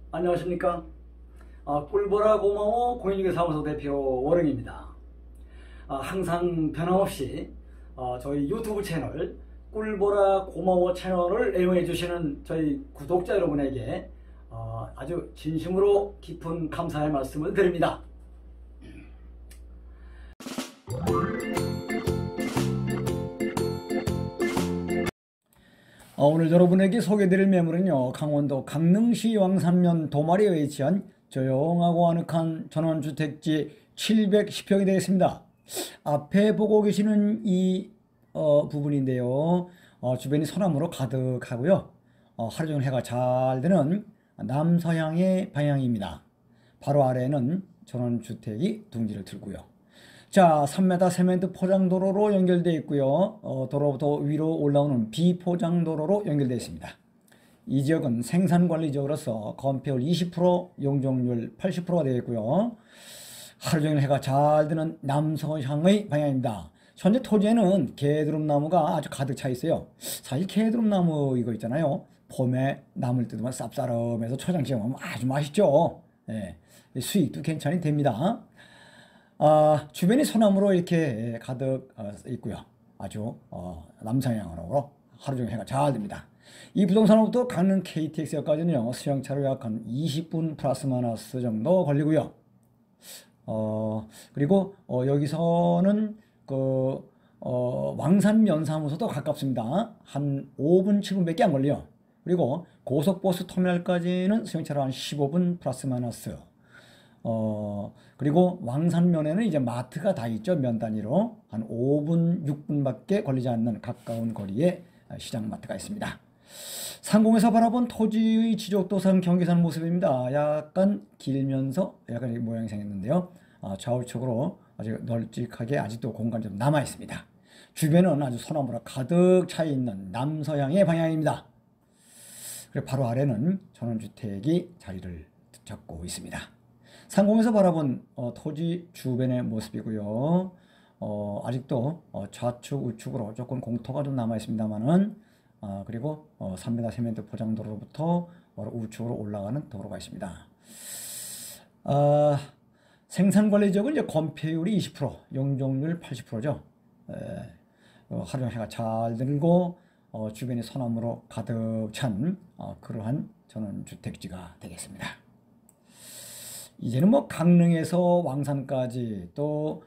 안녕하십니까. 꿀보라 고마워 공인중개사무소 대표 월영입니다. 항상 변함없이 저희 유튜브 채널 꿀보라 고마워 채널을 애용해 주시는 저희 구독자 여러분에게 아주 진심으로 깊은 감사의 말씀을 드립니다. 오늘 여러분에게 소개드릴 매물은요, 강원도 강릉시 왕산면 도마리에 위치한 조용하고 아늑한 전원주택지 710평이 되겠습니다. 앞에 보고 계시는 이 부분인데요, 주변이 소나무로 가득하고요, 하루 종일 해가 잘 드는 남서향의 방향입니다. 바로 아래에는 전원주택이 둥지를 들고요. 자, 3m 세멘트 포장도로로 연결되어 있고요. 도로부터 위로 올라오는 비포장도로로 연결되어 있습니다. 이 지역은 생산관리지역으로서 건폐율 20%, 용적률 80%가 되어 있고요. 하루 종일 해가 잘 드는 남서향의 방향입니다. 현재 토지에는 개드름나무가 아주 가득 차 있어요. 사실 개드름나무 이거 있잖아요. 봄에 나물 뜯으면 쌉싸름해서 초장 찍으면 아주 맛있죠. 네, 수익도 괜찮이 됩니다. 주변이 소나무로 이렇게 가득 있고요. 아주 남서향으로 하루 종일 해가 잘 됩니다. 이 부동산으로부터 강릉 KTX역까지는요, 수영차로 약 한 20분 플러스 마이너스 정도 걸리고요. 그리고 여기서는 왕산면사무소도 가깝습니다. 한 5분 7분밖에 안 걸려요. 그리고 고속버스 터미널까지는 수영차로 한 15분 플러스 마이너스. 그리고 왕산면에는 이제 마트가 다 있죠. 면 단위로 한 5분 6분밖에 걸리지 않는 가까운 거리에 시장 마트가 있습니다. 상공에서 바라본 토지의 지적도상 경계선 모습입니다. 약간 길면서 약간 모양이 생겼는데요, 좌우측으로 아주 널찍하게 아직도 공간이 좀 남아 있습니다. 주변은 아주 소나무로 가득 차 있는 남서향의 방향입니다. 그리고 바로 아래는 전원주택이 자리를 잡고 있습니다. 상공에서 바라본 토지 주변의 모습이고요. 아직도 좌측 우측으로 조금 공터가 좀 남아 있습니다만은, 그리고 3m 세멘트 포장도로부터 우측으로 올라가는 도로가 있습니다. 생산관리지역은 이제 건폐율이 20%, 용적률 80%죠. 하루 종일 해가 잘 들고 주변이 소나무로 가득 찬 그러한 전원주택지가 되겠습니다. 이제는 뭐 강릉에서 왕산까지 또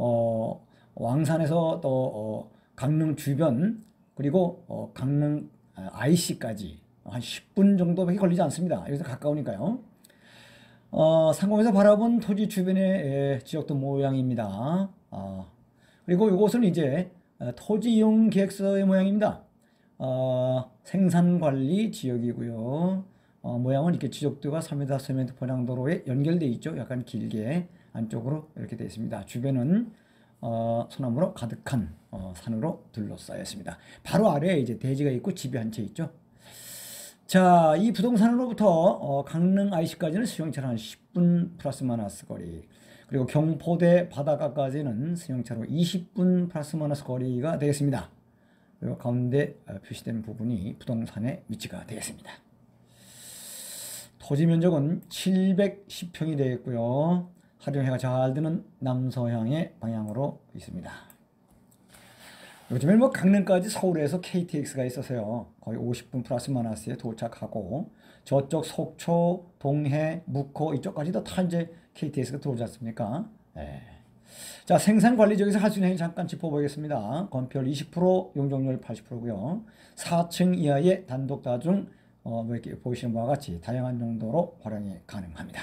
왕산에서 또 강릉 주변, 그리고 강릉 IC까지 한 10분 정도밖에 걸리지 않습니다. 여기서 가까우니까요. 상공에서 바라본 토지 주변의 지역도 모양입니다. 그리고 이곳은 이제 토지 이용 계획서의 모양입니다. 생산관리 지역이고요. 모양은 이렇게 지적도가 3m 세멘트 포장도로에 연결되어 있죠. 약간 길게 안쪽으로 이렇게 되어 있습니다. 주변은 소나무로 가득한 산으로 둘러싸여 있습니다. 바로 아래에 이제 대지가 있고 집이 한 채 있죠. 자, 이 부동산으로부터 강릉 IC까지는 수용차로 한 10분 플러스 마이너스 거리, 그리고 경포대 바닷가까지는 수용차로 20분 플러스 마이너스 거리가 되겠습니다. 그리고 가운데 표시된 부분이 부동산의 위치가 되겠습니다. 토지 면적은 710평이 되겠고요. 하루 종일 해가 잘 드는 남서향의 방향으로 있습니다. 요즘에 뭐 강릉까지 서울에서 KTX가 있어서요, 거의 50분 플러스 마이너스에 도착하고, 저쪽 속초, 동해, 묵호 이쪽까지도 다 이제 KTX가 들어오지 않습니까? 자, 생산관리지역에서 할 수 있는 행위 잠깐 짚어보겠습니다. 건폐율 20%, 용적률 80%고요. 4층 이하의 단독다중 뭐 이렇게 보시는 바와 같이 다양한 용도로 활용이 가능합니다.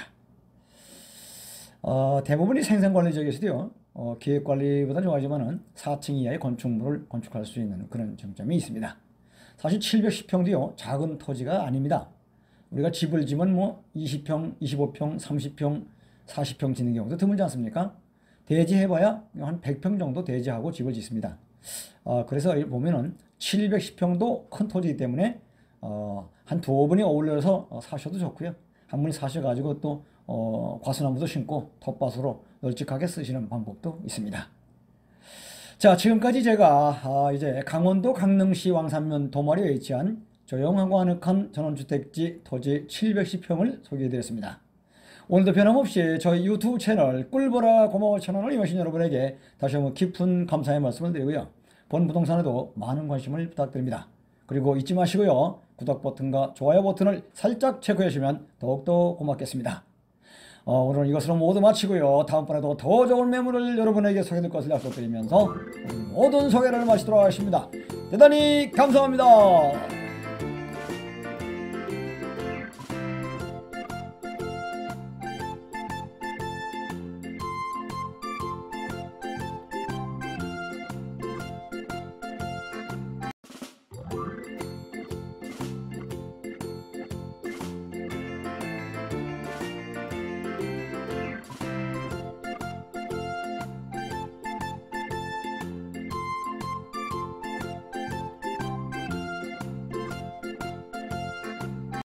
대부분이 생산관리지역에서도요, 계획관리보다 좋아하지만은 4층 이하의 건축물을 건축할 수 있는 그런 장점이 있습니다. 사실 710평도요, 작은 토지가 아닙니다. 우리가 집을 지면 뭐 20평, 25평, 30평, 40평 짓는 경우도 드물지 않습니까? 대지해봐야 한 100평 정도 대지하고 집을 짓습니다. 그래서 보면은 710평도 큰 토지이기 때문에 한 두어 분이 어울려서 사셔도 좋고요. 한 분이 사셔가지고 또 과수나무도 심고 텃밭으로 널찍하게 쓰시는 방법도 있습니다. 자, 지금까지 제가 이제 강원도 강릉시 왕산면 도마리에 위치한 조용하고 아늑한 전원주택지 토지 710평을 소개해드렸습니다. 오늘도 변함없이 저희 유튜브 채널 꿀보라 고마워 채널을 이용하신 여러분에게 다시 한번 깊은 감사의 말씀을 드리고요. 본 부동산에도 많은 관심을 부탁드립니다. 그리고 잊지 마시고요. 구독 버튼과 좋아요 버튼을 살짝 체크해 주시면 더욱더 고맙겠습니다. 오늘은 이것으로 모두 마치고요. 다음번에도 더 좋은 매물을 여러분에게 소개해드릴 것을 약속드리면서 모든 소개를 마치도록 하겠습니다. 대단히 감사합니다.